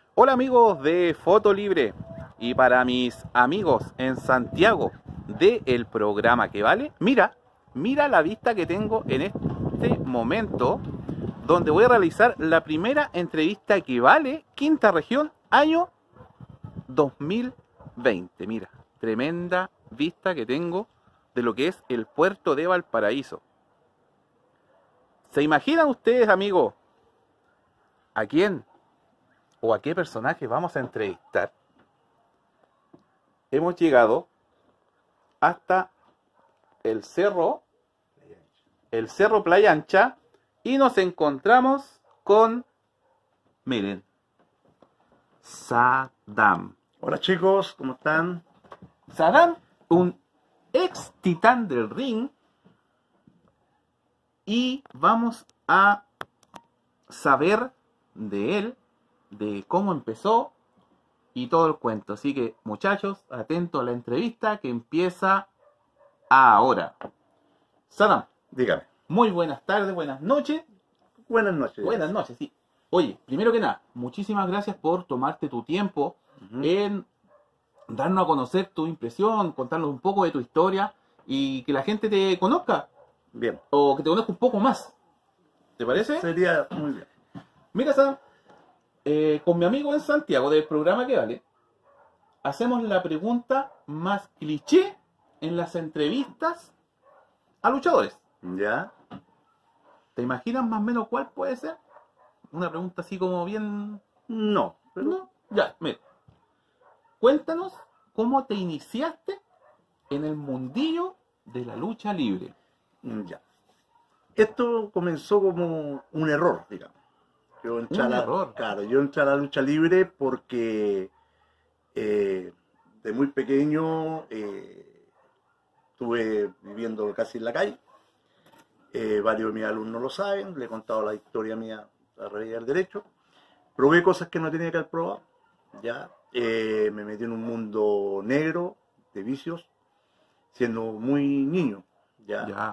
Hola amigos de Foto Libre, y para mis amigos en Santiago de el programa que vale, mira la vista que tengo en este momento, donde voy a realizar la primera entrevista que vale, quinta región, año 2020. Mira, tremenda vista que tengo de lo que es el puerto de Valparaíso. ¿Se imaginan ustedes, amigos, a quién o a qué personaje vamos a entrevistar? Hemos llegado hasta el cerro Playa Ancha, y nos encontramos con, miren, Saddam. Hola chicos, ¿cómo están? Saddam, un ex titán del ring, y vamos a saber de él, de cómo empezó y todo el cuento. Así que, muchachos, atentos a la entrevista que empieza ahora. Saddam, Dígame. muy buenas tardes, buenas noches. Buenas noches. Buenas noches, sí. Oye, primero que nada, muchísimas gracias por tomarte tu tiempo en darnos a conocer tu impresión, contarnos un poco de tu historia y que la gente te conozca. Bien. O que te conozca un poco más. ¿Te parece? Sería muy bien. Mira, Sam, con mi amigo en Santiago del programa que vale, hacemos la pregunta más cliché en las entrevistas a luchadores. ¿Ya? ¿Te imaginas más o menos cuál puede ser? Una pregunta así como bien... No, pero ¿No? Ya, mira. Cuéntanos cómo te iniciaste en el mundillo de la lucha libre. ya. Esto comenzó como un error, digamos. Yo entré Un error. Claro, yo entré a la lucha libre porque de muy pequeño estuve viviendo casi en la calle. Varios de mis alumnos lo saben, le he contado la historia mía a raíz del derecho. Probé cosas que no tenía que haber probado, ya. Me metí en un mundo negro de vicios, siendo muy niño, ya. Ya.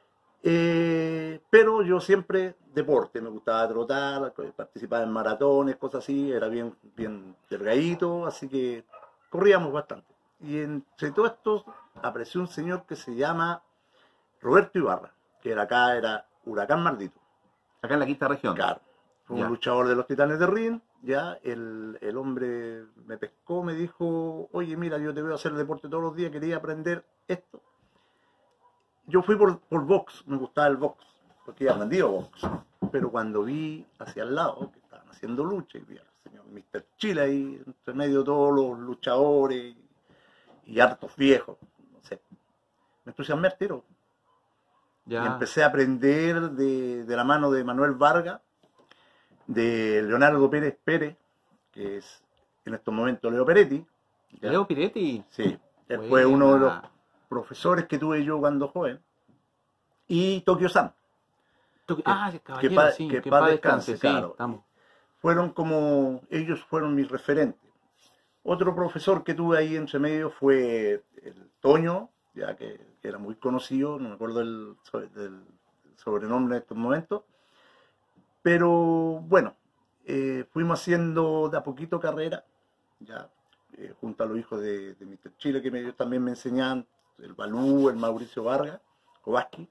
Pero yo siempre deporte, me gustaba trotar, participaba en maratones, cosas así, era bien delgadito, así que corríamos bastante. Y entre todo esto apareció un señor que se llama Roberto Ibarra, que era Huracán Maldito. Acá en la quinta región. Claro, fue un Ya. luchador de los Titanes de Ring, ya, el hombre me pescó, me dijo, oye, mira, yo te veo hacer deporte todos los días, quería aprender esto. Yo fui por box, me gustaba el box, porque ya aprendido box, pero cuando vi hacia el lado, que estaban haciendo lucha, y vi al señor Mr. Chile ahí, entre medio de todos los luchadores, y hartos viejos, no sé, me entusiasmé al tiro. Ya. Y empecé a aprender de la mano de Manuel Vargas, de Leonardo Pérez Pérez, que es en estos momentos Leo Peretti. ¿Ya? Leo Piretti. Sí, él Buena. fue uno de los profesores que tuve yo cuando joven. Y Tokyo Sam. El caballero, sí, que que paz paz descanse, descanse, claro. sí, estamos. Ellos fueron mis referentes. Otro profesor que tuve ahí entre medio fue el Toño, ya que era muy conocido, no me acuerdo del sobrenombre en estos momentos, pero bueno, fuimos haciendo de a poquito carrera, ya, junto a los hijos de Mr. Chile, que ellos también me enseñaban, el Balú, el Mauricio Vargas, Kovaski,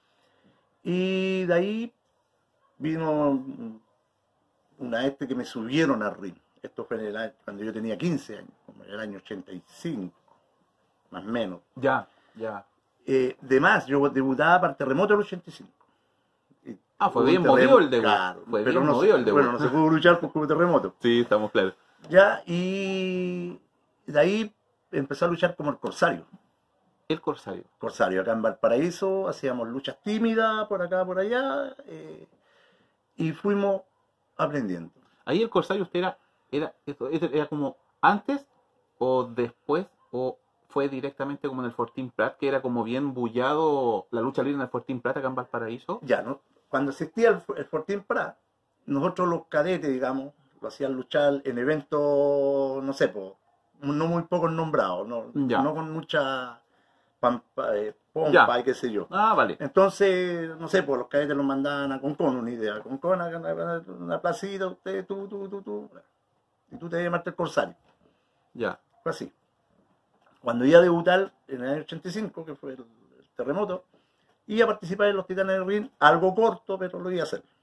y de ahí vino una que me subieron al ring. Esto fue cuando yo tenía 15 años, como en el año 85, más o menos. Ya. De más, yo debutaba para Terremoto el 85. Fue bien movido el debut. Claro, Fue pero bien no movido se, el debut. bueno, no se pudo luchar como Terremoto. Sí, estamos claros. Ya, y de ahí empecé a luchar como el Corsario. El Corsario. Corsario, acá en Valparaíso, hacíamos luchas tímidas, por acá, por allá, y fuimos aprendiendo. Ahí el Corsario usted era como antes o después, o fue directamente como en el Fortín Prat, que era como bien bullado la lucha libre en el Fortín Prat acá en Valparaíso. Ya, ¿no? Cuando existía el Fortín Prat, nosotros los cadetes, digamos, lo hacían luchar en eventos, no sé, no muy pocos nombrados, no con mucha pompa y qué sé yo. Vale. Entonces, no sé, pues los cadetes los mandaban a Concón, una idea. Concón, una placita, usted, tú. y tú te debes llamarte el Corsario. Ya. Fue así. Cuando iba a debutar en el año 85, que fue el terremoto, iba a participar en los Titanes del Ring, algo corto, pero lo iba a hacer.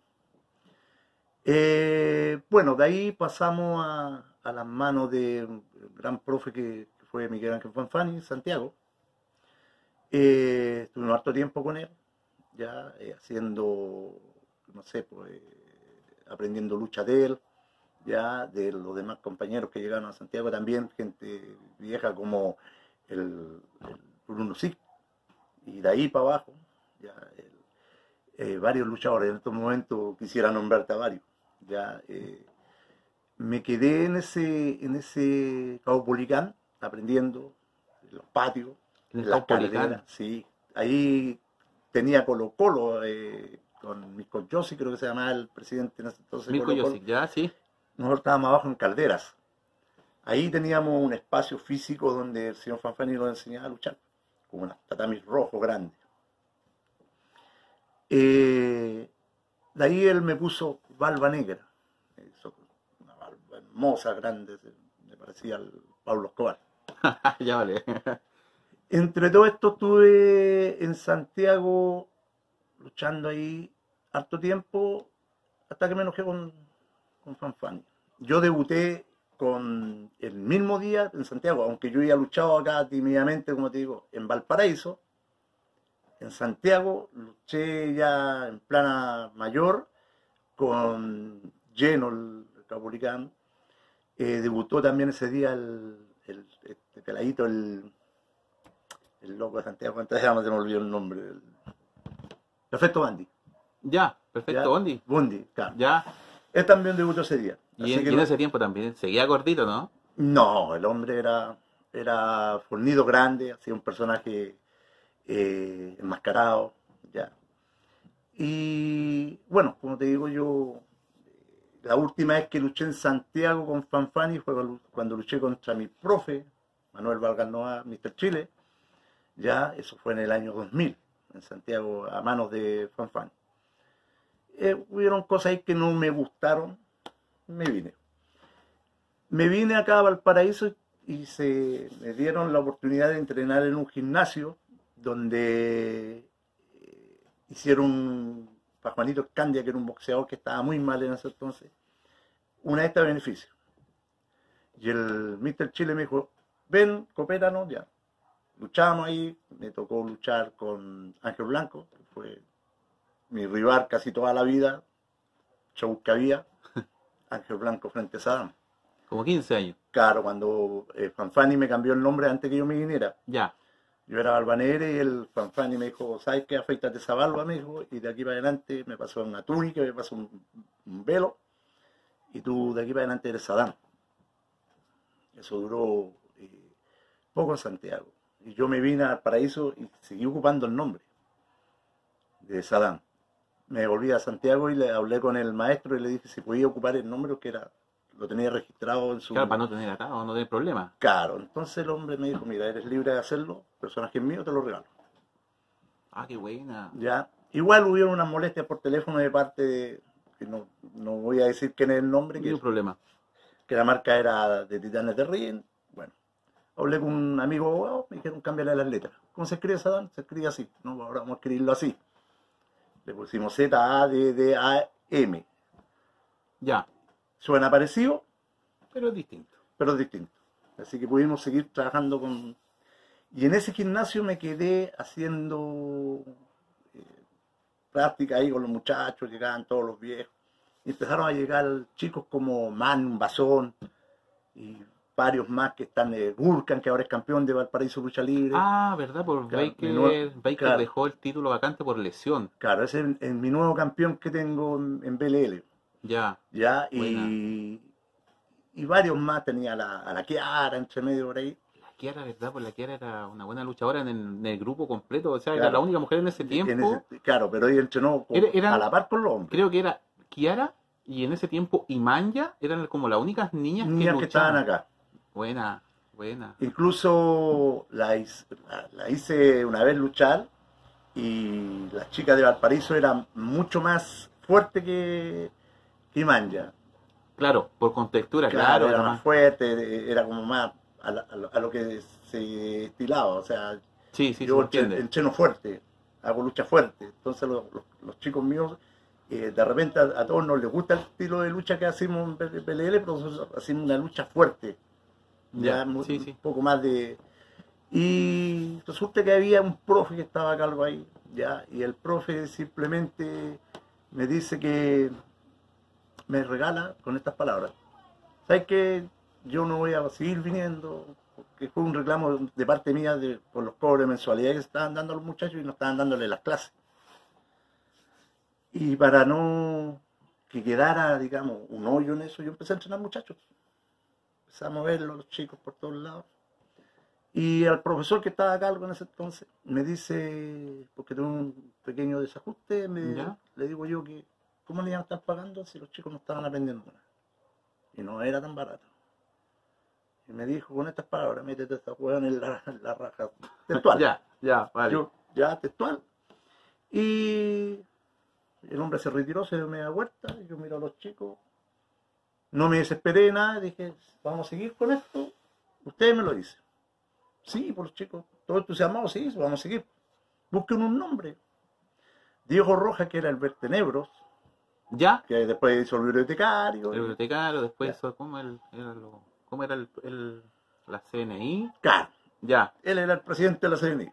Bueno, de ahí pasamos a las manos de un gran profe que fue Miguel Ángel Fanfani, Santiago. Estuvimos harto tiempo con él, ya haciendo, no sé, pues, aprendiendo lucha de él, ya de los demás compañeros que llegaron a Santiago también, gente vieja como el Bruno Sic, y de ahí para abajo, ya varios luchadores. En estos momentos quisiera nombrarte a varios. Ya me quedé en ese Caupolicán aprendiendo en los patios, en las carreteras, sí. Ahí tenía Colo Colo con Mirko Josic, creo que se llamaba el presidente en ese entonces. Mirko Josic, ya, sí. Nosotros estábamos abajo en Calderas. Ahí teníamos un espacio físico donde el señor Fanfani nos enseñaba a luchar, con unos tatamis rojos grandes. De ahí él me puso Barba Negra, una barba hermosa, grande, me parecía al Pablo Escobar. Ya vale. Entre todo esto estuve en Santiago luchando ahí harto tiempo, hasta que me enojé con Fanfani. Yo debuté con el mismo día en Santiago, aunque yo había luchado acá tímidamente, como te digo, en Valparaíso. En Santiago luché ya en plana mayor con lleno el Caupolicán. Debutó también ese día este peladito, el loco de Santiago, ¿cuántas se me olvidó el nombre? Perfecto Bondi. Ya, Perfecto Bondi. Bondi, claro. Ya. Él también debutó ese día. Y en ese tiempo también seguía gordito, ¿no? No, el hombre era fornido, grande, hacía un personaje enmascarado, ya. Y bueno, como te digo yo, la última vez que luché en Santiago con Fanfani fue cuando luché contra mi profe, Manuel Valgarnoa, Mr. Chile, ya, eso fue en el año 2000, en Santiago, a manos de Fanfani. Hubieron cosas ahí que no me gustaron, me vine. Me vine acá a Valparaíso y me dieron la oportunidad de entrenar en un gimnasio donde hicieron para Juanito Escandia, que era un boxeador que estaba muy mal en ese entonces, una esta de beneficio. Y el Mr. Chile me dijo, ven, coopéranos, ya. Luchamos ahí, me tocó luchar con Ángel Blanco, que fue mi rival casi toda la vida, show que había, Ángel Blanco frente a Saddam. Como 15 años. Claro, cuando Fanfani me cambió el nombre antes que yo me viniera. Ya. Yo era Barba Negra y el Fanfani me dijo, ¿sabes qué? Afeítate esa barba, me dijo, y de aquí para adelante me pasó una túnica, me pasó un velo, y tú de aquí para adelante eres Saddam. Eso duró poco en Santiago. Y yo me vine al Paraíso y seguí ocupando el nombre de Saddam. Me volví a Santiago y le hablé con el maestro y le dije si podía ocupar el nombre que lo tenía registrado en su... Claro, para no tener atado, no tener problema. Claro, entonces el hombre me dijo, mira, eres libre de hacerlo, personaje mío, te lo regalo. Ah, qué buena. Ya, igual hubieron unas molestias por teléfono de parte de, que no voy a decir quién es el nombre, No hay problema. Que la marca era de Titanes de Ring. Bueno, hablé con un amigo abogado, me dijeron cámbiale las letras. ¿Cómo se escribe Saddam? Se escribe así, no, ahora vamos a escribirlo así. Le pusimos Z-A-D-D-A-M. Ya. Suena parecido, pero es distinto. Pero es distinto. Así que pudimos seguir trabajando con... Y en ese gimnasio me quedé haciendo práctica ahí con los muchachos, llegaban todos los viejos. Y empezaron a llegar chicos como Man, Bazón y varios más que están, Gurkan, que ahora es campeón de Valparaíso Lucha Libre. Ah, ¿verdad? Por claro, Baker claro, dejó el título vacante por lesión. Claro, ese es mi nuevo campeón que tengo en BLL. Ya. Ya, y varios más, tenía a la Kiara entre medio por ahí. La Kiara, ¿verdad? Pues la Kiara era una buena luchadora en el grupo completo, o sea, claro, era la única mujer en ese tiempo. Claro, pero ella entrenó a la par con los hombres. Creo que era Kiara y en ese tiempo Imanya eran como las únicas niñas que estaban acá. Buena, buena. Incluso la hice una vez luchar y las chicas de Valparaíso eran mucho más fuertes que Imanya. Claro, por contextura, Claro, claro, era era más más. fuerte, era como más a lo que se estilaba. O sea, Sí, sí, se yo entiende. entreno fuerte, hago lucha fuerte. Entonces los chicos míos, de repente a todos nos les gusta el estilo de lucha que hacemos en PLL, pero nosotros hacemos una lucha fuerte, ya Ya, sí, un sí. poco más de... Y resulta que había un profe que estaba calvo ahí, ya, y el profe simplemente me dice que me regala con estas palabras. ¿Sabes qué? Yo no voy a seguir viniendo, porque fue un reclamo de parte mía por los cobros de mensualidad que se estaban dando a los muchachos y no estaban dándole las clases. Y para no que quedara, digamos, un hoyo en eso, yo empecé a entrenar muchachos. Empecé a moverlos los chicos por todos lados. Y al profesor que estaba a cargo en ese entonces me dice, porque tuve un pequeño desajuste, Ya. le digo yo que ¿cómo le iban a estar pagando si los chicos no estaban aprendiendo nada? Y no era tan barato. Y me dijo con estas palabras, métete esta hueá en la raja. Textual. Ya, ya, vale. Yo, ya, textual. Y el hombre se retiró, se dio media vuelta, y yo miro a los chicos. No me desesperé nada, dije, vamos a seguir con esto. Ustedes me lo dicen. Sí, por los chicos, todos entusiasmados, sí, vamos a seguir. Busquen un nombre. Diego Rojas, que era el vertenebros, Ya, que después hizo el bibliotecario. el Y, bibliotecario, después ya. eso, ¿cómo era la CNI? Claro, Ya, él era el presidente de la CNI.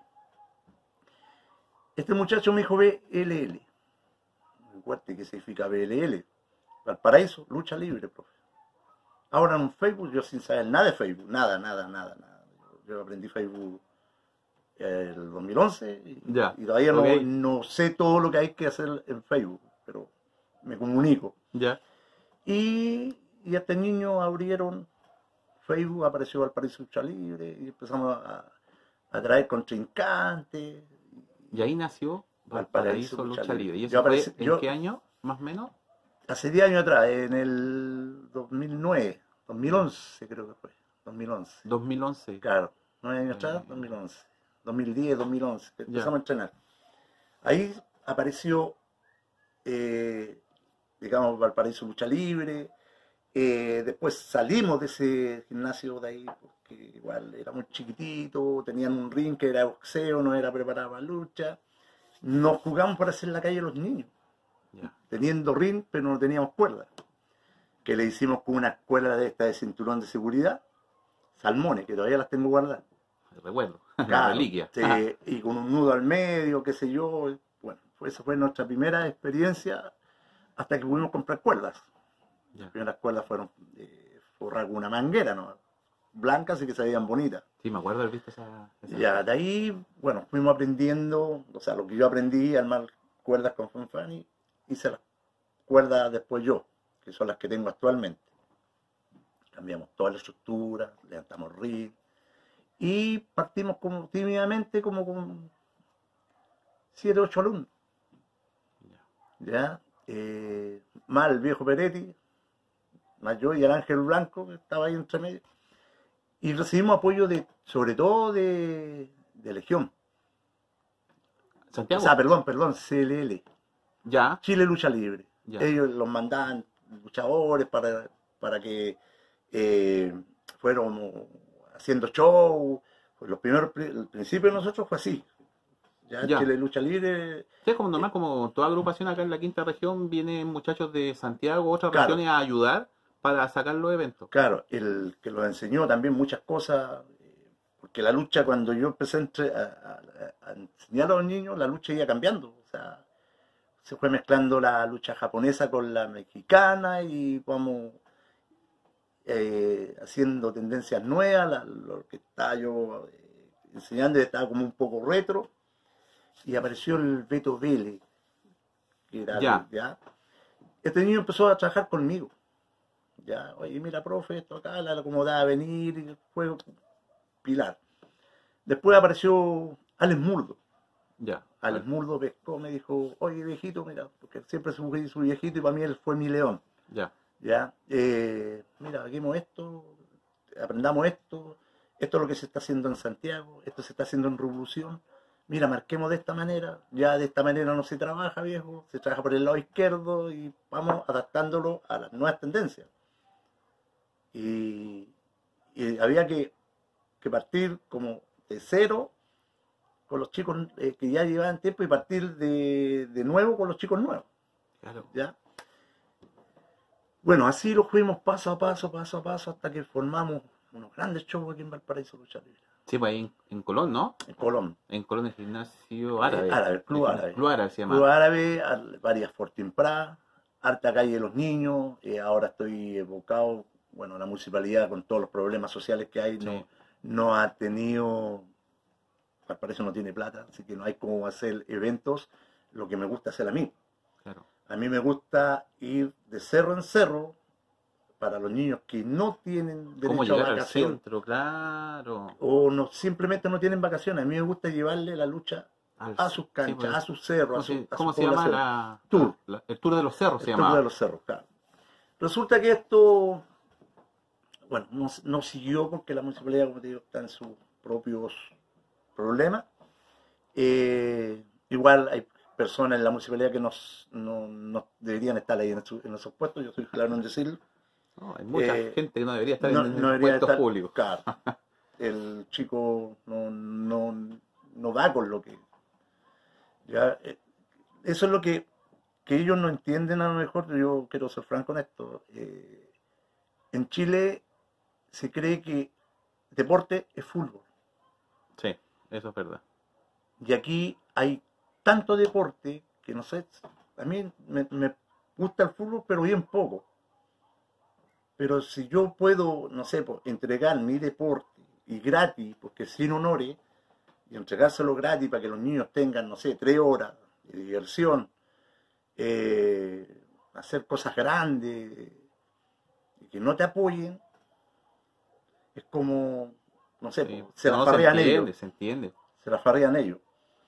Este muchacho me dijo BLL. Recuerde que significa BLL. Valparaíso, lucha libre, profe. Ahora en Facebook, yo sin saber nada de Facebook, nada. Yo aprendí Facebook el 2011 ya, y todavía ok, no sé todo lo que hay que hacer en Facebook, pero me comunico. ya, Y este niño abrieron Facebook, apareció Valparaíso Lucha Libre y empezamos a traer contrincantes. y ahí nació Valparaíso Valparaíso Lucha Lucha Libre. Libre. ¿Y Yo eso fue aparecí, en qué año, más o menos? hace 10 años atrás, en el 2009, 2011 creo que fue, 2011. 2011. Claro, 9 años atrás, Eh, 2011. 2010, 2011, que ya, empezamos a entrenar. Ahí apareció, digamos, Valparaíso Lucha Libre. Después salimos de ese gimnasio de ahí, porque igual era muy chiquitito, tenían un ring que era boxeo, no era preparado para lucha. Nos jugamos para hacer la calle a los niños, ya, teniendo ring, pero no teníamos cuerda. Que le hicimos con una cuerda de esta de cinturón de seguridad, salmones, que todavía las tengo guardadas. recuerdo, la Claro, reliquia. y con un nudo al medio, qué sé yo. Bueno, esa fue nuestra primera experiencia hasta que pudimos comprar cuerdas. Ya. Las primeras cuerdas fueron forradas con una manguera, ¿no? Blancas y que se veían bonitas. Sí, me acuerdo haber visto esa Ya, de ahí, bueno, fuimos aprendiendo, o sea, lo que yo aprendí, armar cuerdas con Fanfani, hice las cuerdas después yo, que son las que tengo actualmente. Cambiamos toda la estructura, levantamos rig, y partimos como tímidamente como con 7, 8 alumnos. ¿Ya? Más el viejo Peretti, más yo y el Ángel Blanco, que estaba ahí entre medio. Y recibimos apoyo sobre todo de Legión. O Santiago. sea, perdón, CLL, Ya, Chile Lucha Libre. ya, Ellos los mandaban luchadores para que fueron haciendo show. Pues el principio de nosotros fue así. Ya, ya. Chile Lucha Libre. Sí, es como normal, como toda agrupación acá en la quinta región, vienen muchachos de Santiago, otras Claro. regiones a ayudar para sacar los eventos. Claro, el que los enseñó también muchas cosas, porque la lucha cuando yo empecé a enseñar a los niños, la lucha iba cambiando, o sea, se fue mezclando la lucha japonesa con la mexicana y vamos haciendo tendencias nuevas, lo que estaba yo enseñando estaba como un poco retro, y apareció el Beto Vélez, que era Ya. Este niño empezó a trabajar conmigo. Ya, oye, mira, profe, esto acá, la acomodaba a venir, y fue pilar. Después apareció Alex Murdo. Ya. Alex Murdo pescó, me dijo, oye, viejito, mira, porque siempre su viejito y para mí él fue mi león. Ya. Ya, mira, hagamos esto, aprendamos esto es lo que se está haciendo en Santiago, esto se está haciendo en Revolución. Mira, marquemos de esta manera, ya de esta manera no se trabaja, viejo, se trabaja por el lado izquierdo y vamos adaptándolo a las nuevas tendencias. y había que partir como de cero con los chicos que ya llevaban tiempo y partir de nuevo con los chicos nuevos. Claro. ¿Ya? Bueno, así lo fuimos paso a paso, hasta que formamos unos grandes shows aquí en Valparaíso Lucha Libre. Sí, pues ahí en Colón, ¿no? En Colón. En Colón el gimnasio árabe. Árabe, Club Árabe. Club Árabe se llama. Club Árabe, varias Fortin Pra, harta calle de los niños. Ahora estoy evocado, bueno, la municipalidad con todos los problemas sociales que hay, Sí. no ha tenido, Valparaíso no tiene plata, así que no hay cómo hacer eventos, lo que me gusta hacer a mí. Claro. A mí me gusta ir de cerro en cerro para los niños que no tienen ¿Cómo derecho a llegar al vacaciones centro? Claro. o no, simplemente no tienen vacaciones. A mí me gusta llevarle la lucha a sus canchas, Sí, pues, a sus cerros, ¿cómo a se su llama población. Tour. el tour de los cerros? Se El tour llama. de los cerros, claro. Resulta que esto, bueno, no siguió porque la municipalidad, como te digo, está en sus propios problemas. Igual hay personas en la municipalidad que no deberían estar ahí en esos puestos, yo soy claro en decirlo. No, hay mucha gente que no debería estar No en debería puestos estar, públicos. claro. El chico no da con lo que... Ya, eso es lo que ellos no entienden a lo mejor. Yo quiero ser franco en esto. En Chile se cree que deporte es fútbol. Sí, eso es verdad. Y aquí hay tanto deporte que no sé, a mí me gusta el fútbol, pero bien poco. Pero si yo puedo, no sé, entregar mi deporte y gratis, porque sin honores, y entregárselo gratis para que los niños tengan, no sé, 3 horas de diversión, hacer cosas grandes, y que no te apoyen, es como, no sé, Sí. se las No, farrean ellos. se entiende. Se las farrean ellos.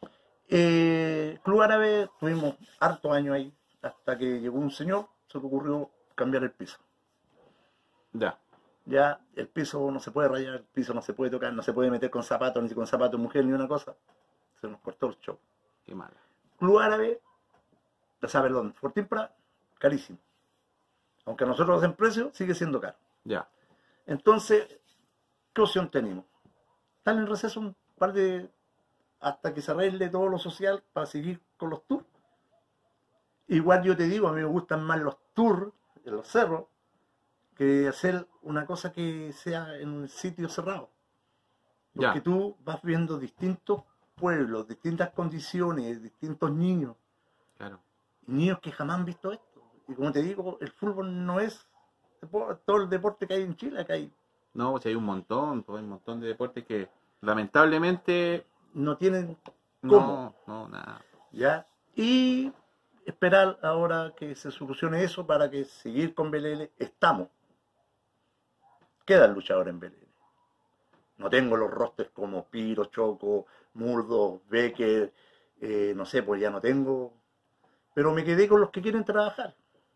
Club Árabe, tuvimos hartos años ahí, hasta que llegó un señor, se le ocurrió cambiar el piso. Ya. Ya el piso no se puede rayar, el piso no se puede tocar, no se puede meter con zapatos, ni con zapatos mujer, ni una cosa. Se nos cortó el show. Qué mala. Club Árabe, o sea, perdón, Fortín Pra, carísimo. Aunque a nosotros nos den precio, sigue siendo caro. Ya. Entonces, ¿qué opción tenemos? Estar en receso un par de... hasta que se arregle todo lo social para seguir con los tours. Igual yo te digo, a mí me gustan más los tours en los cerros que hacer una cosa que sea en un sitio cerrado. Porque Ya. tú vas viendo distintos pueblos, distintas condiciones, distintos niños, Claro. niños que jamás han visto esto. Y como te digo, el fútbol no es todo el deporte que hay en Chile, que hay, No, pues hay un montón, pues hay un montón de deportes que lamentablemente no tienen cómo. no, nada. ¿Ya? Y esperar ahora que se solucione eso para que seguir con BLL. Estamos. Quedan luchadores en BLL. No tengo los rosters como Piro, Choco, Murdo, Becker, no sé, pues ya no tengo. Pero me quedé con los que quieren trabajar.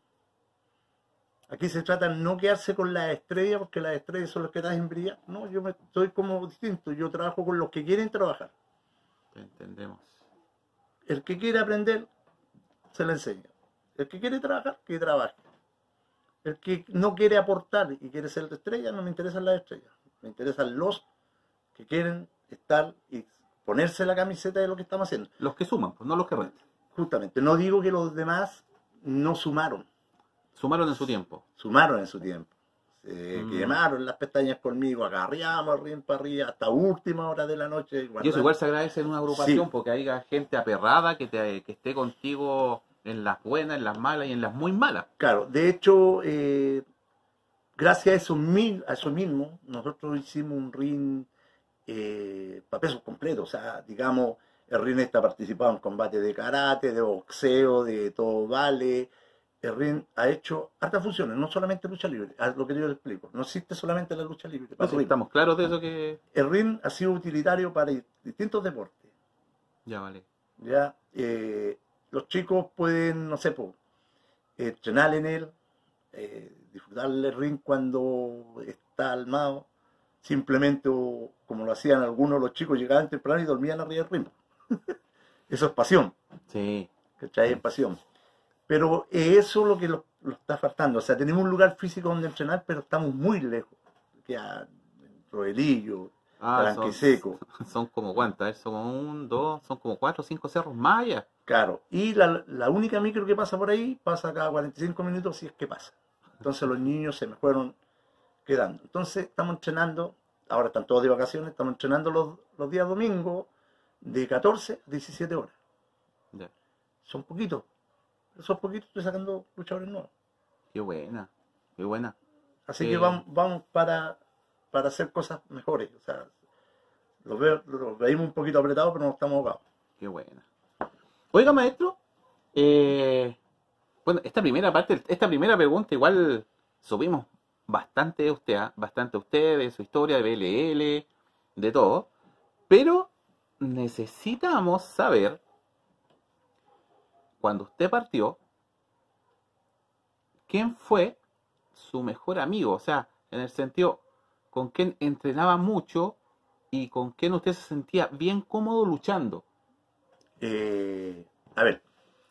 Aquí se trata de no quedarse con las estrellas, porque las estrellas son los que dan en brillar. No, yo estoy como distinto. Yo trabajo con los que quieren trabajar. Te entendemos. El que quiere aprender, se le enseña. El que quiere trabajar, que trabaje. El que no quiere aportar y quiere ser de estrella, no me interesan las estrellas. Me interesan los que quieren estar y ponerse la camiseta de lo que estamos haciendo. Los que suman, pues no los que restan. Justamente, no digo que los demás no sumaron. Sumaron en su tiempo. Sumaron en su tiempo. Se quemaron las pestañas conmigo, agarreamos rin para arriba hasta última hora de la noche. Y eso igual se agradece en una agrupación, Sí. porque haya gente aperrada que esté contigo en las buenas, en las malas y en las muy malas. Claro, de hecho, gracias a eso mismo, nosotros hicimos un ring para pesos completos. O sea, digamos, el ring está participado en combates de karate, de boxeo, de todo vale. El ring ha hecho hartas funciones, no solamente lucha libre, a lo que yo les explico. No existe solamente la lucha libre. No, sí, estamos claros de eso que... El ring ha sido utilitario para distintos deportes. Ya, vale. ¿Ya? Los chicos pueden, no sé, entrenar en él, disfrutar del ring cuando está armado, simplemente como lo hacían algunos, los chicos llegaban temprano y dormían arriba del ring. Eso es pasión, Sí. ¿cachai? Es pasión. Pero eso es lo que lo está faltando. O sea, tenemos un lugar físico donde entrenar, pero estamos muy lejos. Queda Rodelillo, Tranque Seco. Son como cuántas, son como un, dos, son como 4 o 5 cerros más allá. Claro, y la única micro que pasa por ahí pasa cada 45 minutos si es que pasa. Entonces los niños se me fueron quedando. Entonces estamos entrenando, ahora están todos de vacaciones, estamos entrenando los días domingos de 14 a 17 horas. Ya. Son poquitos. Esos poquitos estoy sacando luchadores nuevos. Qué buena, qué buena. Así que vamos para hacer cosas mejores. O sea, los veíamos un poquito apretados, pero no estamos ahogados. Qué buena. Oiga, maestro, bueno, esta primera pregunta igual subimos bastante de usted, bastante de usted, de su historia, de BLL, de todo, pero necesitamos saber, cuando usted partió, quién fue su mejor amigo, o sea, en el sentido, con quién entrenaba mucho y con quién usted se sentía bien cómodo luchando. A ver,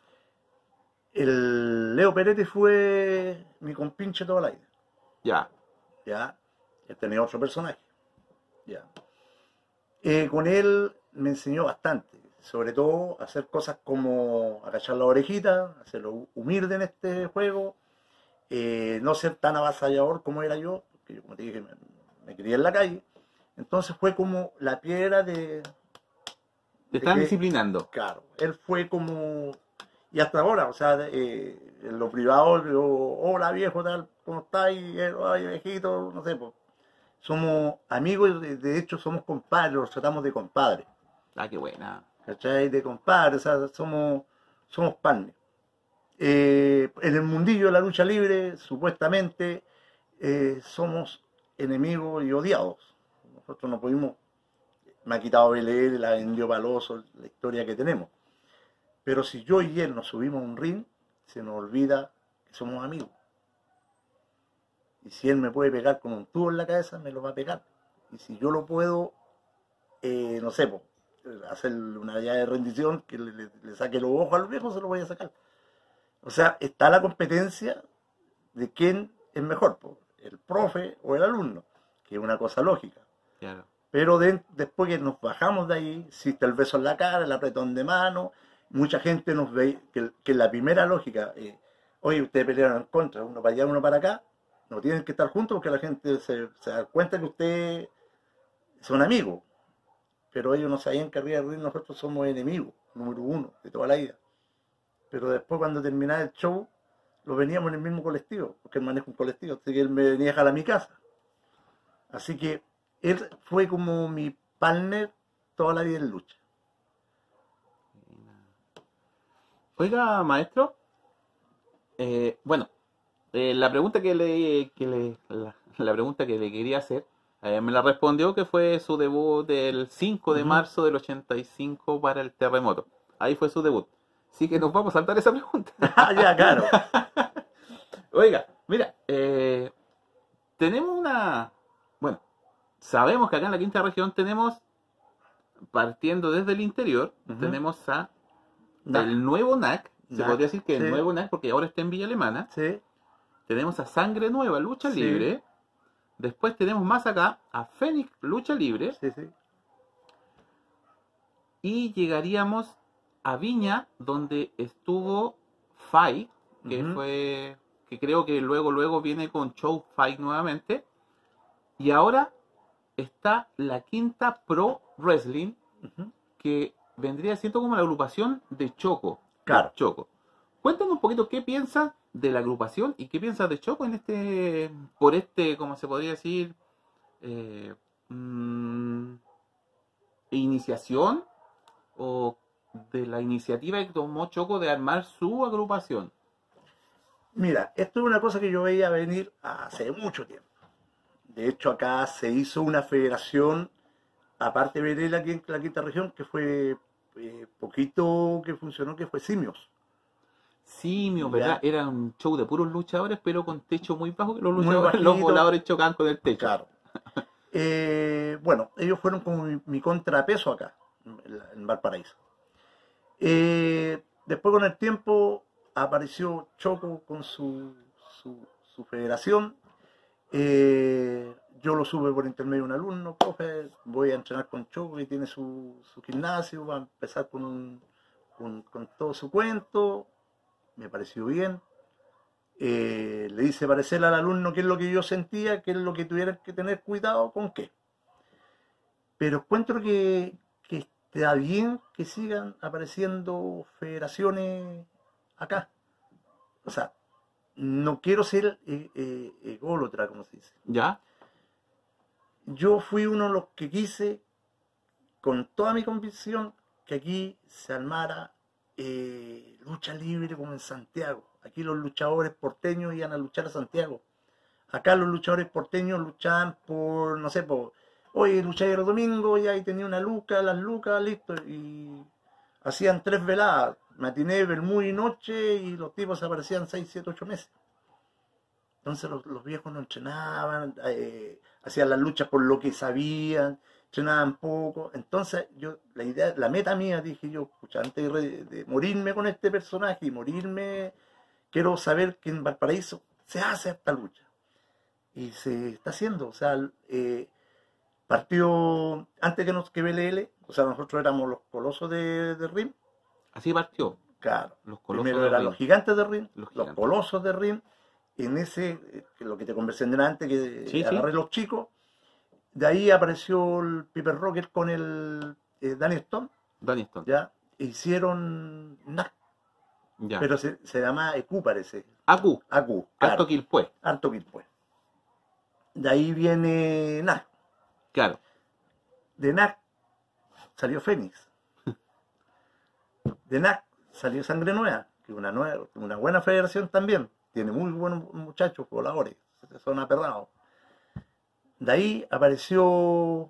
el Leo Peretti fue mi compinche toda la vida. Ya, él tenía otro personaje. Ya. Con él me enseñó bastante, sobre todo a hacer cosas como agachar la orejita, hacerlo humilde en este juego, no ser tan avasallador como era yo, porque yo, como te dije, me crié en la calle. Entonces fue como la piedra de... Te están disciplinando. Claro, él fue como... Y hasta ahora, o sea, en lo privado, yo, hola viejo, tal, ¿cómo estáis? Ay, viejito, no sé, pues. Somos amigos, de hecho somos compadres, los tratamos de compadres. Ah, qué buena. ¿Cachai? De compadres, o sea, somos partners. En el mundillo de la lucha libre, supuestamente, somos enemigos y odiados. Nosotros no pudimos... Me ha quitado BLL, la vendió Paloso, la historia que tenemos. Pero si yo y él nos subimos a un ring, se nos olvida que somos amigos. Y si él me puede pegar con un tubo en la cabeza, me lo va a pegar. Y si yo lo puedo, no sé, pues, hacer una llave de rendición, que le saque los ojos al viejo, se lo voy a sacar. O sea, está la competencia de quién es mejor, pues, el profe o el alumno, que es una cosa lógica. Claro. Pero después que nos bajamos de ahí, existe el beso en la cara, el apretón de mano. Mucha gente nos ve que la primera lógica, oye, ustedes pelearon en contra, uno para allá, uno para acá, no tienen que estar juntos porque la gente se da cuenta que ustedes son amigos. Pero ellos no sabían que arriba del ring nosotros somos enemigos, número uno, de toda la vida. Pero después cuando terminaba el show, lo veníamos en el mismo colectivo, porque él maneja un colectivo, así que él me venía a dejar a mi casa. Así que él fue como mi partner toda la vida en lucha. Oiga, maestro, bueno, la pregunta la pregunta que le quería hacer, me la respondió que fue su debut el 5 de marzo del 85 para el terremoto. Ahí fue su debut. Así que nos vamos a saltar esa pregunta. Ya, claro. Oiga, mira, tenemos bueno, sabemos que acá en la quinta región tenemos, partiendo desde el interior, tenemos el nuevo NAC, se podría decir que el nuevo NAC, porque ahora está en Villa Alemana. Sí. Tenemos a Sangre Nueva, Lucha Libre. Después tenemos más acá a Fénix, Lucha Libre. Sí. Y llegaríamos a Viña, donde estuvo Fight, que creo que luego viene con Show Fight nuevamente. Y ahora está la Quinta Pro Wrestling, que vendría siendo como la agrupación de Choco. Claro. Choco. Cuéntame un poquito qué piensas de la agrupación y qué piensas de Choco en ¿cómo se podría decir? Iniciación o de la iniciativa que tomó Choco de armar su agrupación. Mira, esto es una cosa que yo veía venir hace mucho tiempo. De hecho, acá se hizo una federación, aparte de Verela, aquí en la quinta región, que fue poquito que funcionó, que fue Simios. Simios, ¿verdad? Era un show de puros luchadores, pero con techo muy bajo, que los voladores chocaban con el techo. Claro. Bueno, ellos fueron como mi contrapeso acá, en Valparaíso. Después con el tiempo apareció Choco con su federación. Yo lo supe por intermedio de un alumno, profe, voy a entrenar con Choco, que tiene su gimnasio, va a empezar con todo su cuento. Me pareció bien. Le hice parecer al alumno qué es lo que yo sentía, qué es lo que tuviera que tener cuidado con qué. Pero encuentro que está bien que sigan apareciendo federaciones acá. O sea, no quiero ser ególatra, como se dice. ¿Ya? Yo fui uno de los que quise, con toda mi convicción, que aquí se armara lucha libre como en Santiago. Aquí los luchadores porteños iban a luchar a Santiago. Acá los luchadores porteños luchaban por, no sé, por, oye, lucháis el domingo, y ahí tenía una luca, las lucas, listo. Y hacían 3 veladas, matiné, vermú y noche, y los tipos aparecían 6, 7, 8 meses. Entonces los viejos no entrenaban, hacían las luchas por lo que sabían, entrenaban poco. Entonces yo, la meta mía, dije yo, escucha, antes de morirme con este personaje y morirme, quiero saber que en Valparaíso se hace esta lucha. Y se está haciendo, o sea, partió antes que BLL, o sea, nosotros éramos los colosos de Ring. Así partió. Claro, Los colosos primero de eran Ring. los gigantes de Ring, Los los gigantes. colosos de Ring. En ese, lo que te conversé antes, que Sí, agarré sí. los chicos, de ahí apareció el Piper Rocker con el Danny Stone, Danny Stone. ya, e hicieron NAC, Ya. pero se llama EQ, parece, Acu. AQ, Alto claro, Quilpué. harto Quilpué. De ahí viene NAC, Claro. de NAC salió Fénix, de NAC salió Sangre Nueva, que es una buena federación también, tiene muy buenos muchachos, voladores, son aperrados. De ahí apareció, o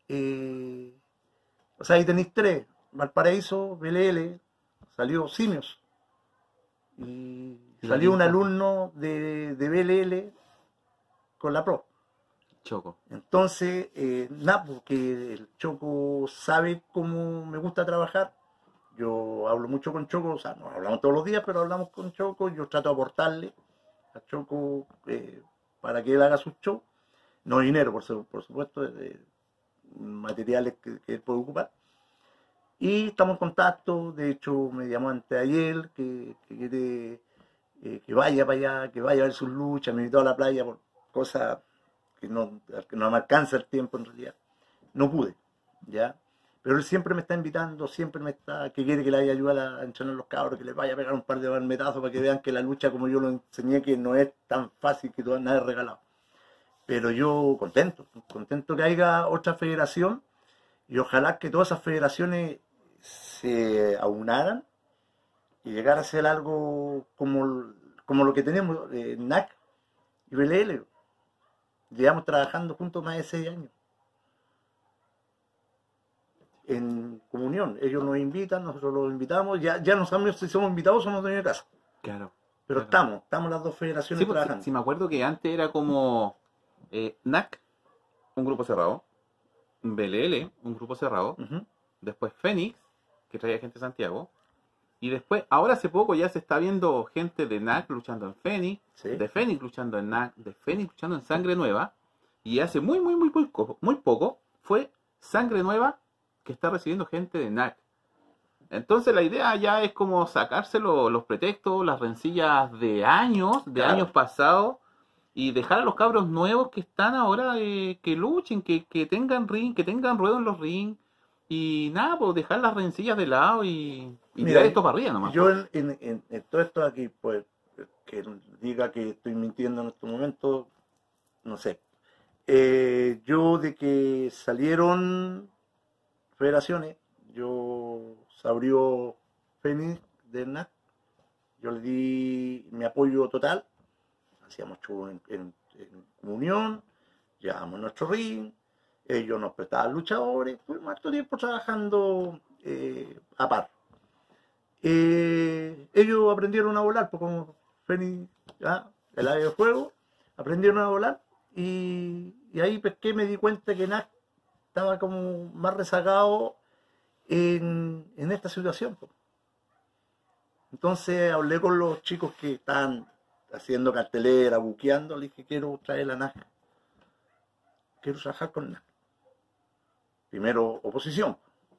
sea, ahí tenéis 3, Valparaíso, BLL, salió Simios, y salió un alumno de BLL con la Pro. Choco. Entonces, nada, porque el Choco sabe cómo me gusta trabajar. Yo hablo mucho con Choco, o sea, no hablamos todos los días, pero hablamos con Choco. Yo trato de aportarle a Choco para que él haga sus shows. No dinero, por supuesto, de materiales que él puede ocupar. Y estamos en contacto. De hecho, me llamó anteayer que quiere que vaya para allá, que vaya a ver sus luchas. Me invitó a la playa por cosas que no me alcanza el tiempo en realidad. No pude, ¿ya? Pero él siempre me está invitando, siempre me está, que quiere que le vaya a ayudar a entrenar los cabros, que les vaya a pegar un par de balmetazos para que vean que la lucha, como yo lo enseñé, que no es tan fácil, que nada es regalado. Pero yo contento que haya otra federación, y ojalá que todas esas federaciones se aunaran y llegara a ser algo como lo que tenemos, NAC y BLL. Llevamos trabajando juntos más de 6 años. En comunión, ellos nos invitan, nosotros los invitamos, ya no sabemos si somos invitados o somos dueños de casa. Claro. Pero claro. estamos las dos federaciones Sí, porque trabajando. si me acuerdo que antes era como NAC, un grupo cerrado, BLL, un grupo cerrado, después Fénix, que traía gente de Santiago, y después, ahora hace poco ya se está viendo gente de NAC luchando en Fénix, Sí. de Fénix luchando en NAC, de Fénix luchando en Sangre Nueva, y hace muy poco fue Sangre Nueva que está recibiendo gente de NAC. Entonces la idea ya es como sacarse los pretextos, las rencillas de años, Claro. años pasados, y dejar a los cabros nuevos que están ahora que luchen, que tengan ring, que tengan ruedo en los rings, y nada, pues dejar las rencillas de lado y Mira, tirar esto para arriba nomás. Yo en todo esto aquí, pues, que diga que estoy mintiendo en este momento, no sé. Yo de que salieron federaciones, se abrió Fénix de NAC, yo le di mi apoyo total, hacíamos show en comunión, llevábamos nuestro ring, ellos nos prestaban luchadores, tuvimos harto tiempo trabajando a par. Ellos aprendieron a volar, pues como Fénix, el área de fuego, aprendieron a volar, y ahí pesqué, me di cuenta que NAC estaba como más rezagado en esta situación, pues. Entonces hablé con los chicos que estaban haciendo cartelera, buqueando, le dije, quiero traer la NAC, quiero trabajar con NAC. Primero oposición,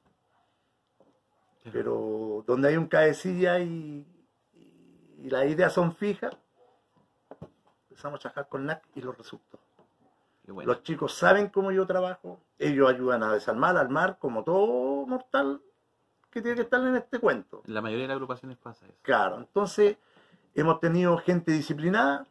pero donde hay un cabecilla y las ideas son fijas, empezamos a trabajar con NAC y los resultó. Bueno. Los chicos saben cómo yo trabajo, ellos ayudan a desarmar, armar, como todo mortal que tiene que estar en este cuento. En la mayoría de las agrupaciones pasa eso. Claro, entonces hemos tenido gente disciplinada,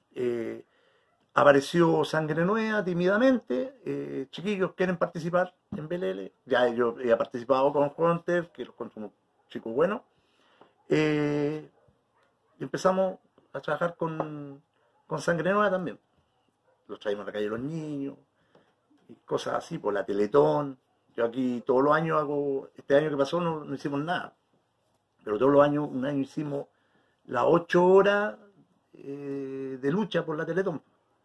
apareció Sangre Nueva tímidamente, chiquillos quieren participar en BLL, ya yo he participado con Hunter, que los somos chicos buenos, y empezamos a trabajar con Sangre Nueva también. Los traímos a la calle los niños, y cosas así, por la Teletón. Yo aquí todos los años hago, este año que pasó no hicimos nada, pero todos los años, un año hicimos las 8 horas de lucha por la Teletón.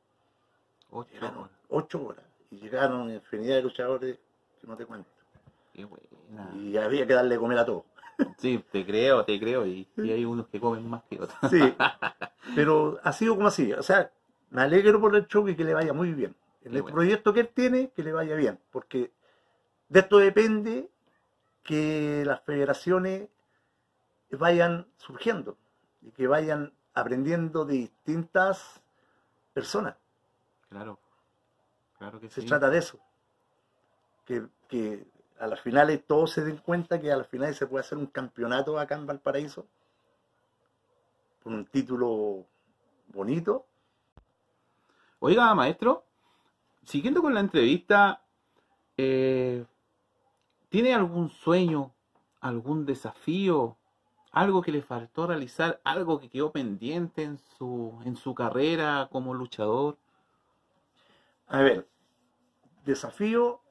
8 horas. Y llegaron infinidad de luchadores que no te cuento. Qué buena. Y había que darle de comer a todos. Sí, te creo. Y hay unos que comen más que otros. Sí, pero ha sido como así. O sea, me alegro por el show y que le vaya muy bien. El proyecto que él tiene, que le vaya bien. Porque de esto depende que las federaciones vayan surgiendo y que vayan aprendiendo de distintas personas. Claro que Se sí. trata de eso. Que a las finales todos se den cuenta que a las finales se puede hacer un campeonato acá en Valparaíso con un título bonito. Oiga, maestro, siguiendo con la entrevista, ¿tiene algún sueño, algún desafío, algo que le faltó realizar, algo que quedó pendiente en su carrera como luchador? A ver, desafío,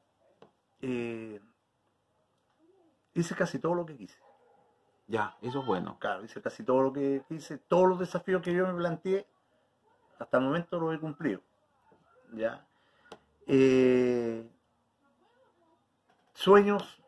hice casi todo lo que quise. Ya, eso es bueno. Claro, hice casi todo lo que quise, todos los desafíos que yo me planteé, hasta el momento los he cumplido. ¿Ya? Sueños,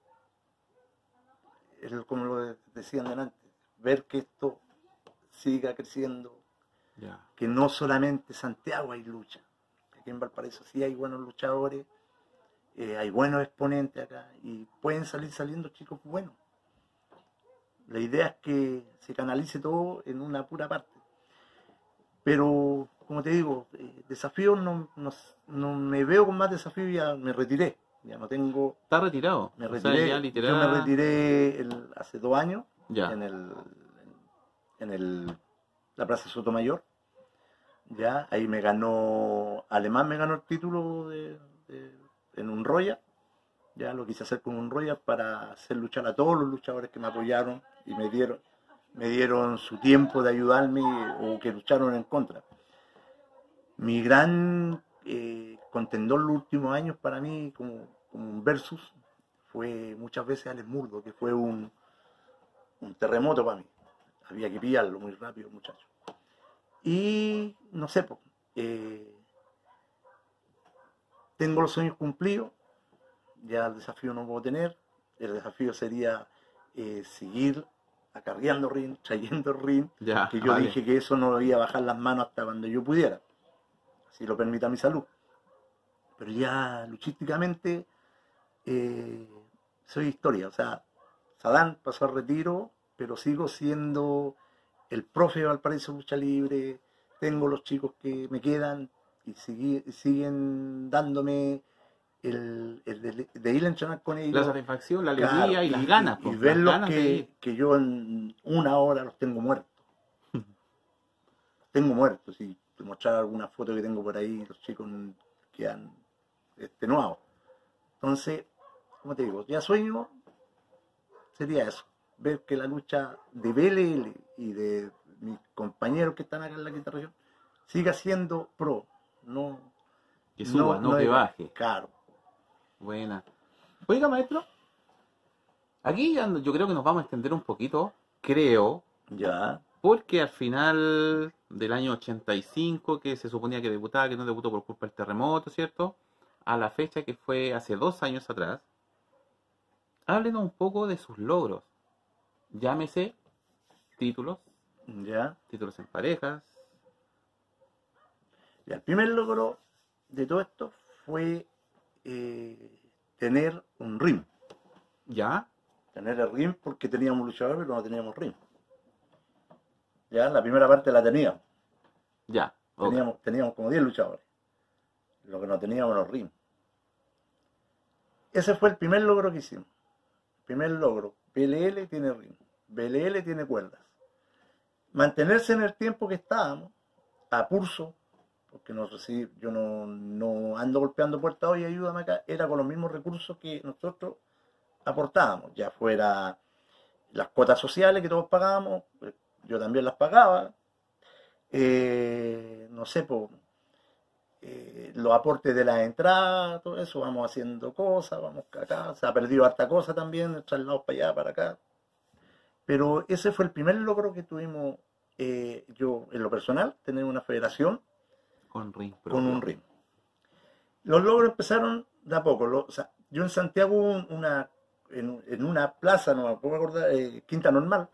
como lo decían delante, ver que esto siga creciendo, ya. Que no solamente Santiago hay lucha, aquí en Valparaíso sí hay buenos luchadores, hay buenos exponentes acá y pueden saliendo chicos buenos. La idea es que se canalice todo en una pura parte. Pero, como te digo, desafíos no me veo con más desafíos, ya me retiré. Ya no tengo... ¿Está retirado? Me retiré, o sea, literal... Yo me retiré hace 2 años ya. en la Plaza Sotomayor. Ya, ahí me ganó, Alemán me ganó el título en un Royal. Ya lo quise hacer con un Royal para hacer luchar a todos los luchadores que me apoyaron y me dieron su tiempo de ayudarme o que lucharon en contra. Mi gran contendor los últimos años para mí como un versus fue muchas veces Alex Murdo, que fue un terremoto para mí. Había que pillarlo muy rápido, muchacho. Y no sé, tengo los sueños cumplidos, ya el desafío no puedo tener. El desafío sería seguir acarreando ring, trayendo ring, ya, que yo dije que eso no iba a bajar las manos hasta cuando yo pudiera, si lo permita mi salud. Pero ya luchísticamente soy historia, o sea, Sadán pasó al retiro, pero sigo siendo el profe de Valparaíso Lucha Libre, tengo los chicos que me quedan y siguen dándome de ir a entrenar con ellos. La satisfacción, la alegría, claro, y las ganas. Y verlos que yo en 1 hora los tengo muertos. Tengo muertos, y mostrar alguna foto que tengo por ahí, los chicos quedan extenuados. Entonces, como te digo, ya sueño sería eso, ver que la lucha de BLL y de mis compañeros que están acá en la quinta región siga siendo pro, no que suba, no que baje. Claro. Buena. Oiga, maestro, aquí yo creo que nos vamos a extender un poquito, creo. Ya. Porque al final del año 85, que se suponía que debutaba, que no debutó por culpa del terremoto, ¿cierto? A la fecha que fue hace 2 años atrás. Háblenos un poco de sus logros. Llámese títulos, ¿ya? títulos en parejas. Y el primer logro de todo esto fue tener un ring. ¿Ya? Tener el ring porque teníamos luchadores, pero no teníamos ring. Ya, la primera parte la teníamos. Ya. Ok. Teníamos como 10 luchadores. Lo que no teníamos los ring. Ese fue el primer logro que hicimos. El primer logro. BLL tiene ring. BLL tiene cuerdas. Mantenerse en el tiempo que estábamos, a pulso, porque yo no ando golpeando puertas hoy, ayúdame acá, era con los mismos recursos que nosotros aportábamos, ya fuera las cuotas sociales que todos pagábamos, yo también las pagaba, no sé, los aportes de las entradas, todo eso, vamos haciendo cosas, vamos acá, se ha perdido harta cosa también, traslados para allá, para acá, pero ese fue el primer logro que tuvimos, yo en lo personal, tener una federación Con ring con propio. un ring. Los logros empezaron de a poco. O sea, yo en Santiago en una plaza, no me puedo acordar, Quinta Normal,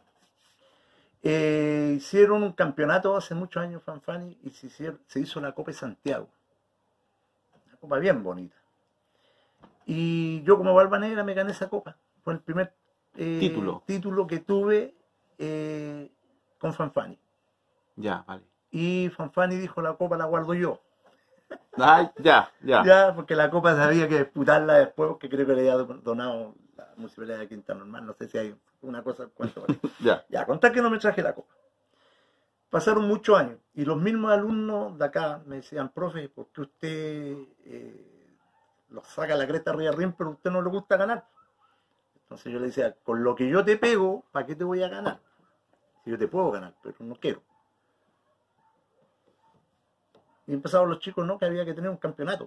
hicieron un campeonato hace muchos años, Fanfani, y se hizo la Copa de Santiago. Una copa bien bonita. Y yo como Barba Negra me gané esa copa. Fue el primer título que tuve con Fanfani. Ya, vale. Y Fanfani dijo, la copa la guardo yo. Ay, ya. Ya, porque la copa había que disputarla después, porque creo que le había donado la municipalidad de Quinta Normal. No sé si hay una cosa, cuánto vale. Ya, contar que no me traje la copa. Pasaron muchos años y los mismos alumnos de acá me decían, profe, ¿por qué usted los saca la cresta arriba del ring, pero a usted no le gusta ganar? Entonces yo le decía, con lo que yo te pego, ¿para qué te voy a ganar? Si yo te puedo ganar, pero no quiero. Y empezaron los chicos, ¿no? Que había que tener un campeonato.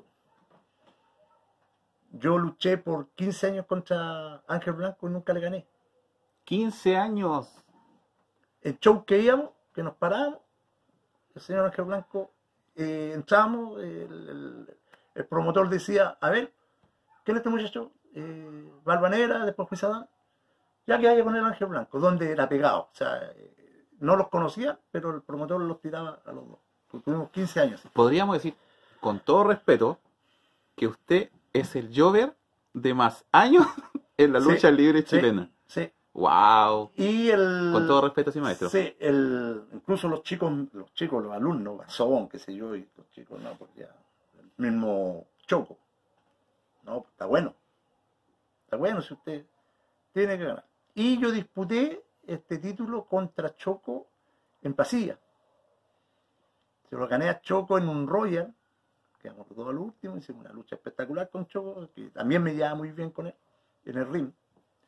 Yo luché por 15 años contra Ángel Blanco y nunca le gané. 15 años. El show que íbamos, que nos parábamos, el señor Ángel Blanco, entramos, el promotor decía, a ver, ¿quién es este muchacho? Barba Negra, después fue Sadán, ya que vaya con el Ángel Blanco, donde era pegado. O sea, no los conocía, pero el promotor los tiraba a los dos. Tuvimos 15 años. Podríamos decir, con todo respeto, que usted es el Jover de más años en la lucha libre chilena. Sí. Wow. Y con todo respeto, sí, maestro. Sí, incluso los alumnos, Basón, qué sé yo, y los chicos, no, pues ya, el mismo Choco. No, pues está bueno si usted tiene que ganar. Y yo disputé este título contra Choco en Pasilla. Se lo gané a Choco en un Royal, quedamos todos al último, hicimos una lucha espectacular con Choco, que también me llevaba muy bien con él, en el ring.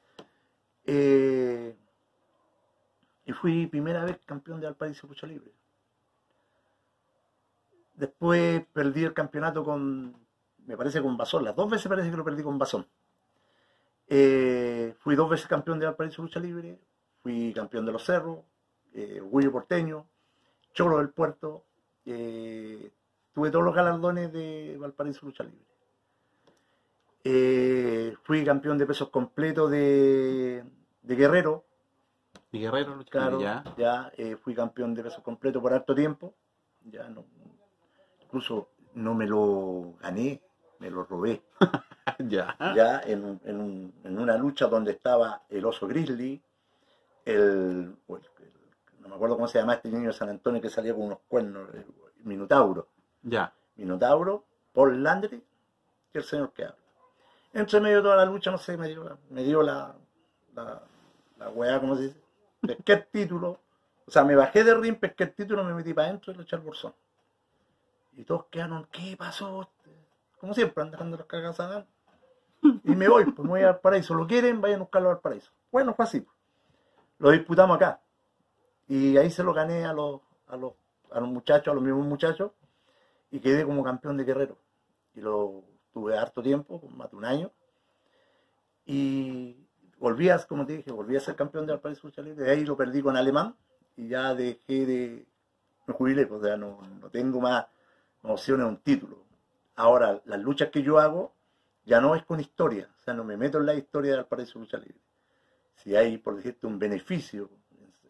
Y fui primera vez campeón de Valparaíso Lucha Libre. Después perdí el campeonato me parece con Basón, las 2 veces parece que lo perdí con Basón. Fui 2 veces campeón de Valparaíso Lucha Libre, fui campeón de los Cerros, Orgullo Porteño, Cholo del Puerto, tuve todos los galardones de Valparaíso Lucha Libre. Fui campeón de pesos completos de Guerrero. Y Guerrero Lucha Claro, Libre, ya fui campeón de pesos completos por harto tiempo. Ya no, incluso no me lo gané, me lo robé. ya. Ya en una lucha donde estaba el Oso Grizzly, no me acuerdo cómo se llama este niño de San Antonio que salía con unos cuernos, Minotauro. Ya. Minotauro, Paul Landry y el señor que habla. Entre medio de toda la lucha, no sé, me dio la weá, ¿cómo se dice? Pesqué el título, o sea, me bajé de ring, pesqué el título, me metí para adentro y lo eché al bolsón. Y todos quedaron, ¿qué pasó? Como siempre, andando los cagadas. Y me voy a Valparaíso. ¿Lo quieren? Vayan a buscarlo a Valparaíso. Bueno, fue así. Lo disputamos acá. Y ahí se lo gané a los muchachos, a los mismos muchachos, y quedé como campeón de Guerrero. Y lo tuve harto tiempo, más de un año. Y como te dije, volví a ser campeón de Valparaíso Lucha Libre. De ahí lo perdí con Alemán y ya me jubilé, pues ya no tengo más opciones a un título. Ahora, las luchas que yo hago ya no es con historia, o sea, no me meto en la historia de Valparaíso Lucha Libre. Si hay, por decirte, un beneficio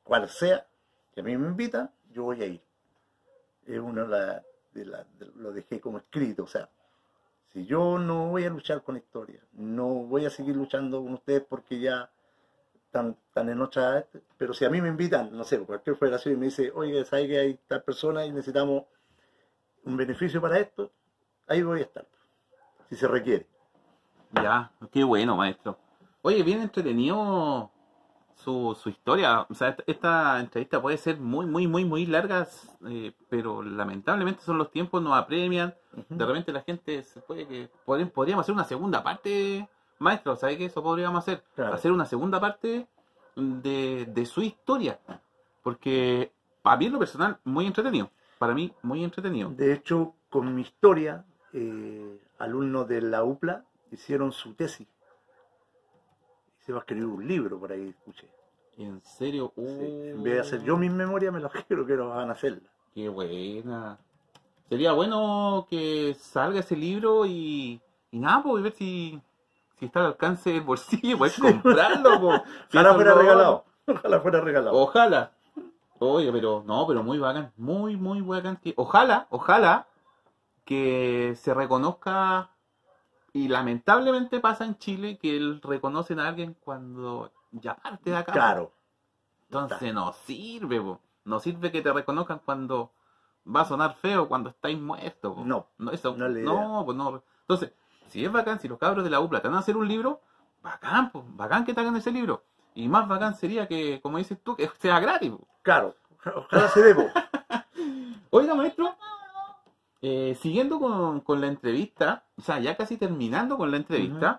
cual sea, que a mí me invitan, yo voy a ir. Es uno lo dejé como escrito, o sea, si yo no voy a luchar con historia, no voy a seguir luchando con ustedes porque ya están en otra, pero si a mí me invitan, no sé, cualquier federación y me dice, oye, ¿sabes que hay tal persona y necesitamos un beneficio para esto? Ahí voy a estar, si se requiere. Ya, qué bueno, maestro. Oye, bien entretenido su historia. O sea, esta entrevista puede ser muy larga, pero lamentablemente son los tiempos, nos apremian. De repente la gente se puede que podríamos hacer una segunda parte, maestro. ¿Sabe qué? Eso podríamos hacer. Claro. Hacer una segunda parte de su historia. Porque para mí en lo personal, muy entretenido. Para mí, muy entretenido. De hecho, con mi historia, alumnos de la UPLA hicieron su tesis. Se va a escribir un libro por ahí, escuché. ¿En serio? Sí, en vez de hacer yo mis memorias, me las quiero que lo van a hacerla. Qué buena. Sería bueno que salga ese libro y nada, pues ver si está al alcance del bolsillo, puedes comprarlo. Pues. Si Ojalá eso fuera no- regalado. Ojalá fuera regalado. Ojalá. Oye, pero no, pero muy bacán, muy bacán. Ojalá que se reconozca, y lamentablemente pasa en Chile que reconocen a alguien cuando ya parte de acá. Claro. Entonces no sirve, po. No sirve que te reconozcan cuando va a sonar feo, cuando estáis muertos. Po. No, Eso, no es la idea. no, pues no. Entonces, si es bacán, si los cabros de la UPLA te van a hacer un libro, bacán, pues, bacán que te hagan ese libro. Y más bacán sería que, como dices tú, que sea gratis. Po. Claro. Ojalá se dé, po. Oiga, maestro, siguiendo con la entrevista, o sea, ya casi terminando con la entrevista,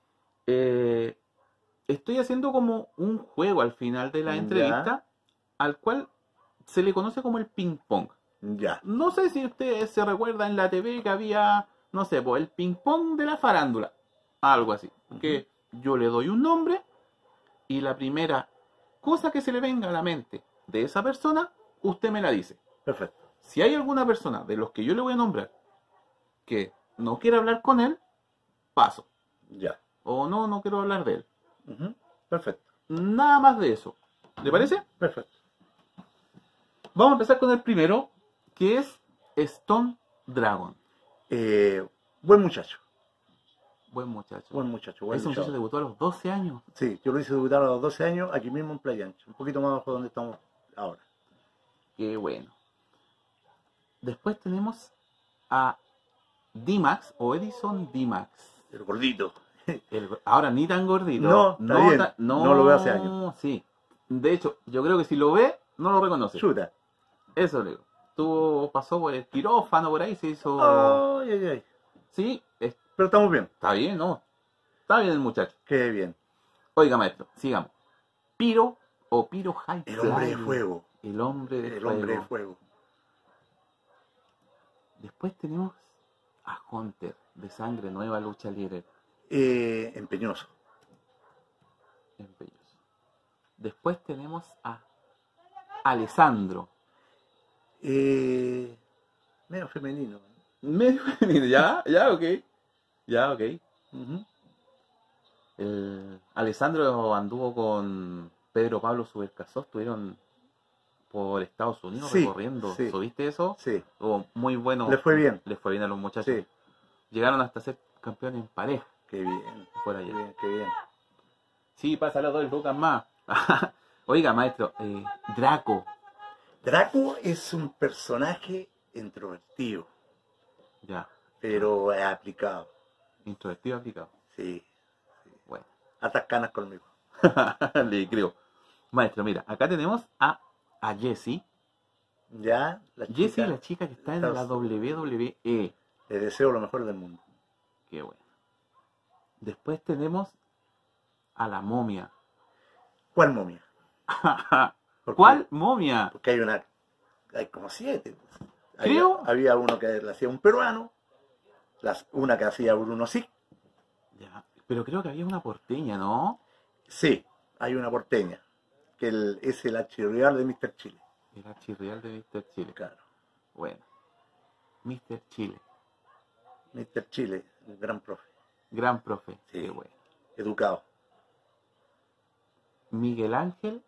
estoy haciendo como un juego al final de la Ya. entrevista, al cual se le conoce como el ping pong. Ya. No sé si ustedes se recuerdan en la TV que había, no sé, pues el ping pong de la farándula, algo así. Que yo le doy un nombre y la primera cosa que se le venga a la mente de esa persona, usted me la dice. Perfecto. Si hay alguna persona de los que yo le voy a nombrar que no quiere hablar con él, paso. Ya. O no quiero hablar de él. Perfecto. Nada más de eso. ¿Le parece? Perfecto. Vamos a empezar con el primero, que es Stone Dragon. Buen muchacho. Buen muchacho. Buen muchacho. Buen Ese muchacho luchador. debutó a los 12 años. Sí, yo lo hice debutar a los 12 años aquí mismo en Playa Ancha. Un poquito más abajo de donde estamos ahora. Qué bueno. Después tenemos a D-Max o Edison D-Max. El gordito. Ahora ni tan gordito. No, está bien. No lo veo hace años. Sí. De hecho, yo creo que si lo ve, no lo reconoce. Chuta. Eso le digo. Pasó por el quirófano por ahí, se hizo. Ay, ay, ay. Sí, Pero estamos bien. está bien, ¿no? Está bien el muchacho. Qué bien. Oiga, maestro, sigamos. Piro o Piro High El hombre de Fly. fuego. El hombre de El fuego. hombre de fuego. Después tenemos a Hunter, de Sangre Nueva, lucha libre. Empeñoso. Empeñoso. Después tenemos a Alessandro. Medio femenino. Medio femenino, ya, ok. Ya, ok. Alessandro anduvo con Pedro Pablo Subercasó, estuvieron por Estados Unidos Sí, recorriendo. sí. ¿Subiste eso? Sí. Estuvo muy bueno. Les fue bien. Les fue bien a los muchachos. Sí. Llegaron hasta ser campeones en pareja Qué bien. por Qué allá. bien, qué bien. Sí, pasa las 2 lucas más. Oiga, maestro, Draco. Draco es un personaje introvertido, Ya, pero es aplicado. introvertido aplicado. Sí. Bueno, Hartas canas conmigo. le creo. Maestro, mira, acá tenemos a Jessie. Ya, la Jessie, chica, la chica que está en la WWE. le deseo lo mejor del mundo. Qué bueno. Después tenemos a la momia. ¿Cuál momia? Porque- ¿Cuál momia? Porque hay como 7. Creo- Había uno que le hacía un peruano, una que hacía Bruno Sig. Ya, pero creo que había una porteña, ¿no? Sí, hay una porteña, que es el archirrival de Mr. Chile. Era chirrial de Mr. Chile. Claro, Bueno, Mr. Chile. Mr. Chile, un gran profe, Gran profe. Sí. Qué bueno. educado. Miguel Ángel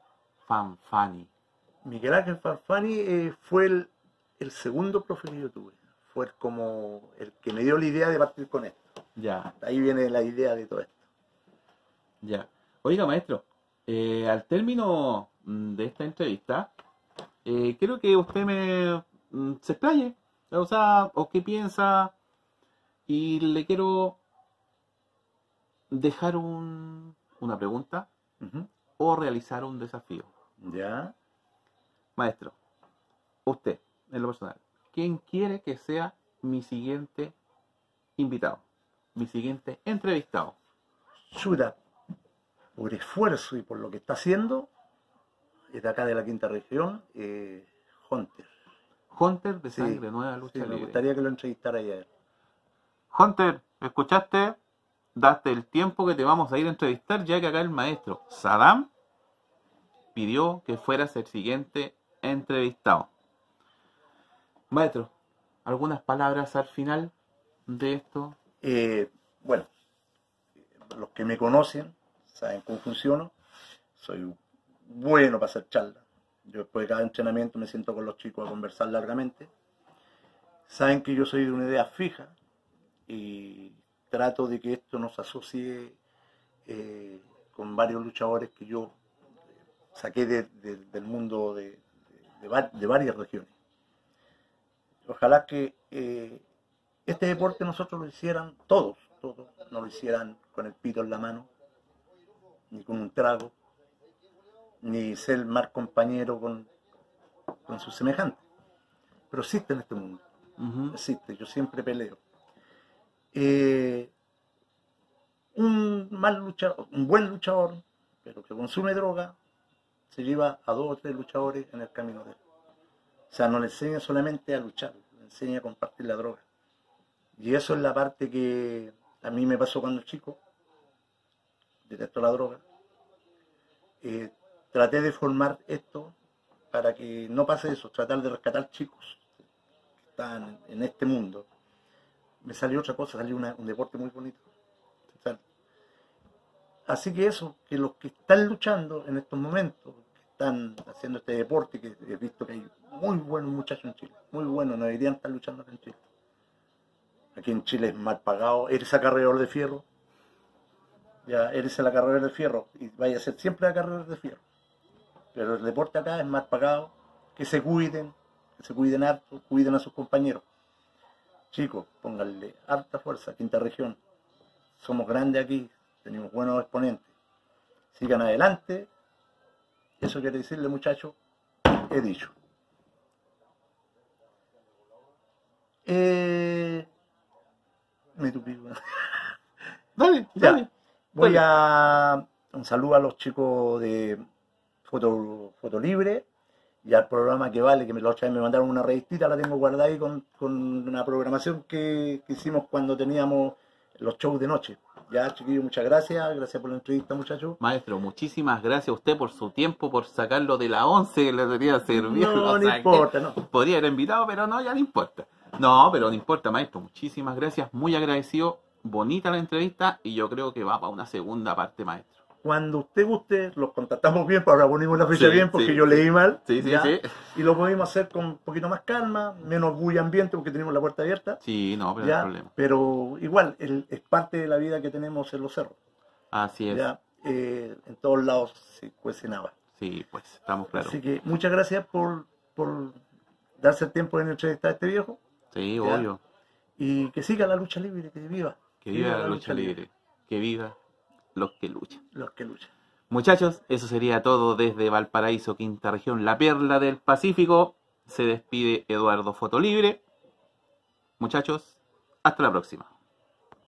Fanfani. Miguel Ángel Fanfani fue el segundo profe que yo tuve. Fue como el que me dio la idea de partir con esto. Ya, Ahí viene la idea de todo esto. ya. Oiga, maestro, al término de esta entrevista, quiero que usted se explaye, o sea, o qué piensa, y le quiero dejar una pregunta Ujú. o realizar un desafío. Ya. Maestro, usted, en lo personal, ¿quién quiere que sea mi siguiente invitado? Mi siguiente entrevistado. Chuta, por esfuerzo y por lo que está haciendo, es de acá de la quinta región, Hunter. Hunter de Sí, Sangre Nueva Lucha sí, me Libre. gustaría que lo entrevistara ayer. Hunter, ¿escuchaste? Date el tiempo que te vamos a ir a entrevistar, ya que acá el maestro Saddam pidió que fueras el siguiente entrevistado. Maestro, ¿algunas palabras al final de esto? Bueno, los que me conocen saben cómo funciono. Soy bueno para hacer charlas. Yo después de cada entrenamiento me siento con los chicos a conversar largamente. Saben que yo soy de una idea fija y trato de que esto nos asocie con varios luchadores que yo saqué del mundo de varias regiones. Ojalá que este deporte nosotros lo hicieran todos, no lo hicieran con el pito en la mano, ni con un trago, ni ser mal compañero con sus semejantes. Pero existe en este mundo, existe, yo siempre peleo. Un buen luchador, pero que consume droga, se lleva a 2 o 3 luchadores en el camino de él. O sea, no le enseña solamente a luchar, le enseña a compartir la droga. Y eso es la parte que a mí me pasó cuando chico. Detesto la droga. Traté de formar esto para que no pase eso, tratar de rescatar chicos que están en este mundo. Me salió otra cosa, salió un deporte muy bonito. Así que eso, que los que están luchando en estos momentos, que están haciendo este deporte, que he visto que hay muy buenos muchachos en Chile, muy buenos, no deberían estar luchando acá en Chile. Aquí en Chile es mal pagado, eres acarreador de fierro, ya eres el acarreador de fierro y vaya a ser siempre acarreador de fierro. Pero el deporte acá es mal pagado, que se cuiden harto, cuiden a sus compañeros. Chicos, pónganle harta fuerza, quinta región. Somos grandes aquí, tenemos buenos exponentes. Sigan adelante. Eso quiere decirle, muchachos, he dicho. Me tupí. Dale, Ya, dale. voy a un saludo a los chicos de Foto Libre y al programa que vale, que la otra vez me mandaron una revistita, la tengo guardada ahí con una programación que hicimos cuando teníamos los shows de noche. Ya, chiquillos, muchas gracias por la entrevista, muchachos. Maestro, muchísimas gracias a usted por su tiempo, por sacarlo de la 11 que le debería servir. No, O no sea, importa, no. Podría haber invitado, pero no, ya no importa. No, pero no importa, maestro. Muchísimas gracias, muy agradecido. Bonita la entrevista y yo creo que va para una segunda parte, maestro. Cuando usted guste, los contactamos bien, para ahora ponemos la fecha Sí, bien, porque sí, yo leí mal. Sí, sí, ¿ya? sí. Y lo podemos hacer con un poquito más calma, menos bulla ambiente, porque tenemos la puerta abierta. Sí, no, pero no ¿ya? hay problema. Pero igual, es parte de la vida que tenemos en los cerros. Así es. ¿Ya? En todos lados se cuece nada. Sí, pues, estamos claros. Así que muchas gracias por darse el tiempo de entrevistar a este viejo. Sí, ¿ya? obvio. Y que siga la lucha libre, que viva. Que viva la lucha libre. Que viva los que luchan. Los que luchan. Muchachos, eso sería todo desde Valparaíso, quinta región, la perla del Pacífico. Se despide Eduardo Fotolibre. Muchachos, hasta la próxima.